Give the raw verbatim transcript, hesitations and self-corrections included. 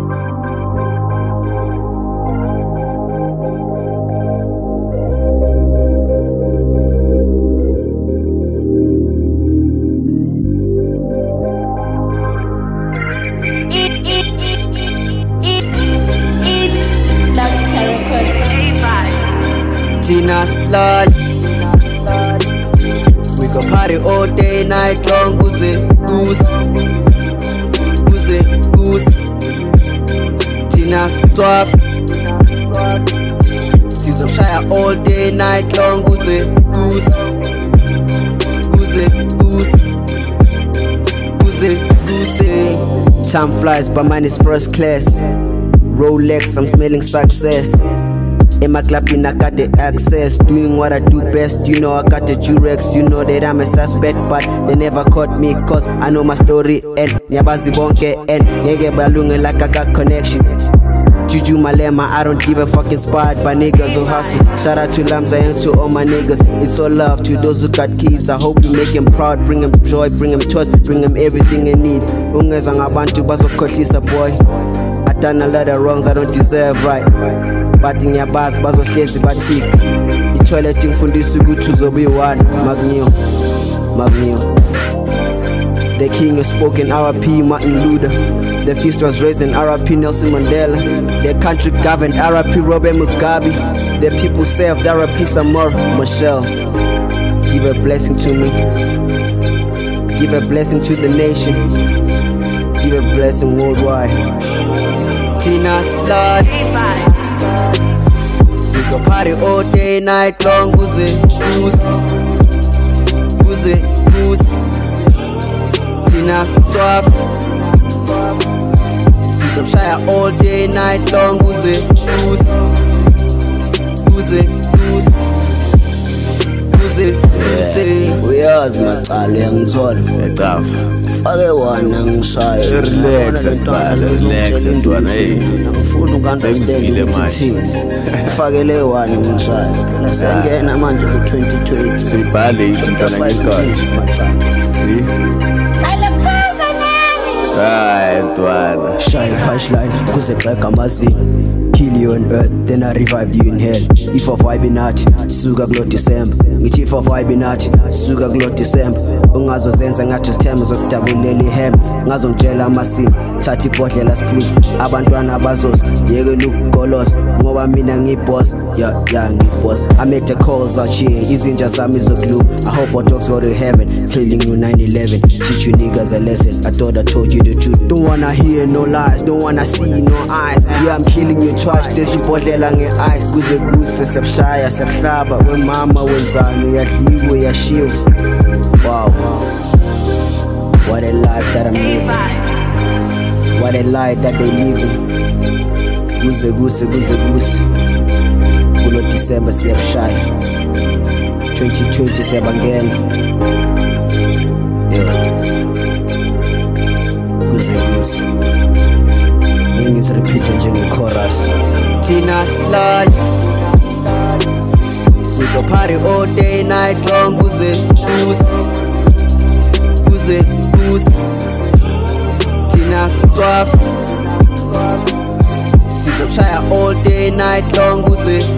Tina Slot. We go party all day, night long. Goose, goose, goose, goose. Tina Slot. Sizomshaya all day, night long. Goose, goose, goose, goose, goose, goose. Time flies, but mine is first class. Rolex, I'm smelling success. In my club, I got the access, doing what I do best. You know I got the Durex, you know that I'm a suspect, but they never caught me, cause I know my story. And nyabazi bonke, and nyege balunga like I got connection. Juju Malema, I don't give a fuck, inspired by niggas who hustle. Shout out to Lamza and to all my niggas. It's all love to those who got kids. I hope you make them proud, bring them joy, bring them choice, bring them everything they need. Ungeza ngabantu bazokhohlisa boy. I done a lot of wrongs I don't deserve, right? But in your bars, bazohlezi bathik. Itoilet ngifundisa ukuthi uzobe one. Magnio, Magnio. The king has spoken, R I P Martin Luther. The feast was raised in R I P Nelson Mandela. Their country governed, R I P Robert Mugabe. Their people served, R I P Samora Machel. Give a blessing to me. Give a blessing to the nation. Give a blessing worldwide. Tina Slot. We go party all day, night long. Goose, goose, goose, goose. Tina Slot. Sizomshaya all day, night long. Goose, goose, goose, goose, goose, goose. Uyazi macala yangithola eqhafa fake wana ngishaya relax relax ntwana hey ngifuna ukunderstand ukuthi fakele wana ngishaya lasengena manje ku twenty twenty sibhale ithintana ngikhathi hayi ntwana shine punchline kuze xega amazini. Kill you on earth, then I revived you in hell. If I vibe in at, suga kulo December. Ngithi if I vibe in at, suga kulo December. Ungazozenza ngathi sithemba zokudabulela ihem. Ngazongitshela amasimo, thatha ibhodlela siphuze. Abantwana abazoza, yeke lokugoloza. Ngoba mina ngiboss, yeah, yeah, ngiboss. I make the calls out here, izinja zami zokulu. I hope our dogs go to heaven, killing you nine eleven. Teach you niggas a lesson, I thought I told you the truth. Don't wanna hear no lies, don't wanna see no eyes. Yeah, I'm killing you. There's ibhodlela nge-ice kuze kuse sebushaya sebuhlaba wemama wenzani uyadliwa uyashiwa. Wow, what a life that I'm living, what a life that they living. Kuze kuse kuze kuse kulo December siyabushaya twenty twenty siyabangena. Yeah, kuze kuse Ningis repeat njenge chorus. Tina Slot. We go party all day, night long. Goose, goose, goose, goose. Tina Slot. Sizomshaya all day, night long. Goose.